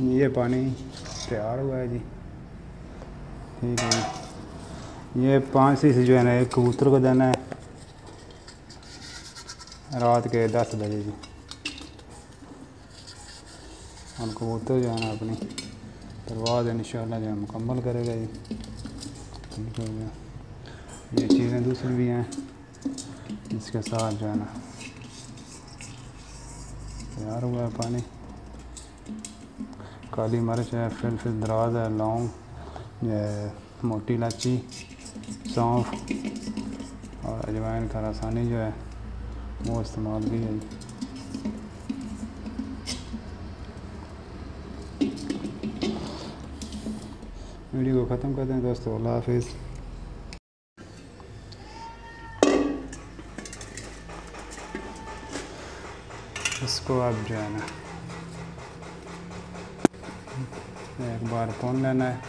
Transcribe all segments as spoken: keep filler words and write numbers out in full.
ये पानी तैयार हुआ है जी। ठीक है, ये पाँच सी जो है ना एक कबूतर को देना है रात के दस बजे जी। और कबूतर जो है ना अपनी परवाज़ इंशाल्लाह जो है मुकम्मल करेगा जी। ये चीज़ें दूसरी भी हैं इसके साथ जो है ना तैयार हुआ है पानी। काली मिर्च है, फिलफिल दराज है, लौंग, मोटी इलायची, सौंफ और अजवाइन का रसानी जो है वो इस्तेमाल की है। वीडियो को ख़त्म करते हैं दोस्तों, अल्लाह हाफिज़। इसको आप जो है ना एक बार भून लेना है।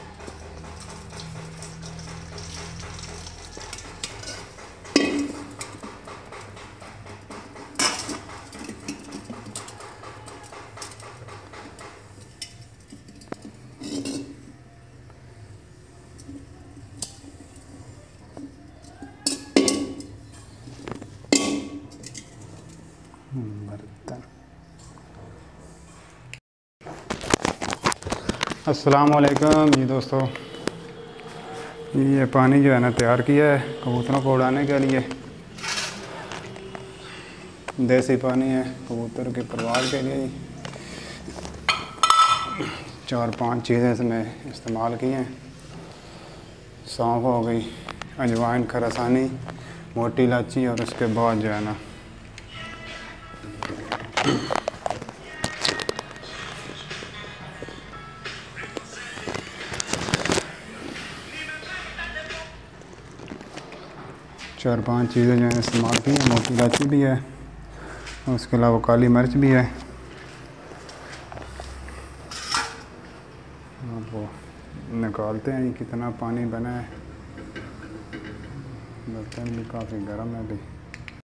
बर्तन। अस्सलाम वालेकुम जी दोस्तों, ये पानी जो है ना तैयार किया है कबूतरों को उड़ाने के लिए। देसी पानी है कबूतर के परवाज़ के लिए। चार पांच चीज़ें इसमें इस्तेमाल की हैं। सौंफ हो गई, अजवाइन का रसानी, मोटी इलायची और उसके बाद जो है ना चार पांच चीज़ें जो है इस्तेमाल की हैं। मोटी इलायची भी है और उसके अलावा काली मिर्च भी है। वो निकालते हैं कितना पानी बना है। बर्तन भी काफ़ी गर्म है अभी।